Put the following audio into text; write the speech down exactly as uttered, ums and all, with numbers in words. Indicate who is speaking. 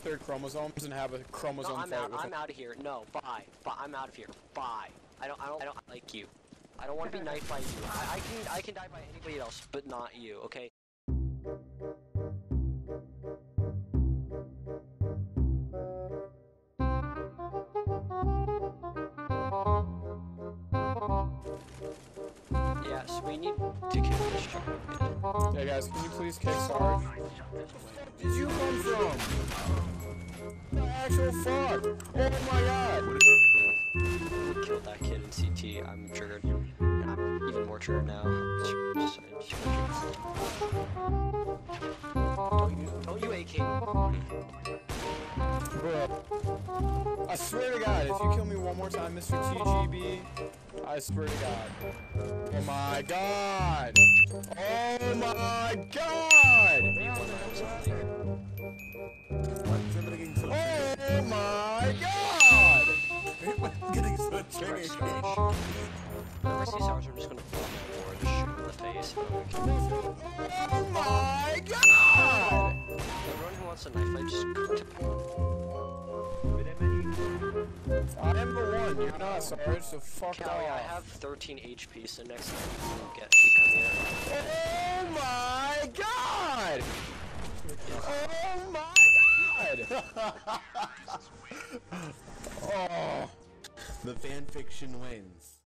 Speaker 1: twenty-third chromosomes and have a chromosome
Speaker 2: No, I'm
Speaker 1: fight
Speaker 2: out.
Speaker 1: with
Speaker 2: I'm
Speaker 1: him.
Speaker 2: out of here. No, bye. Bye. I'm out of here. Bye. I don't. I don't. I don't like you. I don't want to be knifed by you. I, I can. I can die by anybody else, but not you. Okay. Yes, we need to kill this child.
Speaker 1: Yeah, guys, can you please kick Sarge? Where did you come from? The actual fuck! Oh my god!
Speaker 2: We killed that kid in C T. I'm triggered. And I'm even more triggered now. Don't you, don't you A K.
Speaker 1: Bro, I swear to God, if you kill me one more time, Mister T G B, I swear to God. Oh my God! Oh my God! Oh my God!
Speaker 3: Everyone's getting so triggered.
Speaker 2: If I see Sarge, I'm just gonna pull him over and just shoot him in the face.
Speaker 1: Oh my God!
Speaker 2: Everyone who wants a knife fight, just go to
Speaker 1: I am the one, you're not, Sarge, so fuck
Speaker 2: Callie,
Speaker 1: off.
Speaker 2: I have thirteen H P, so next time you will get you come here.
Speaker 1: Oh my God! Oh my God! Oh.
Speaker 3: The fan fiction wins.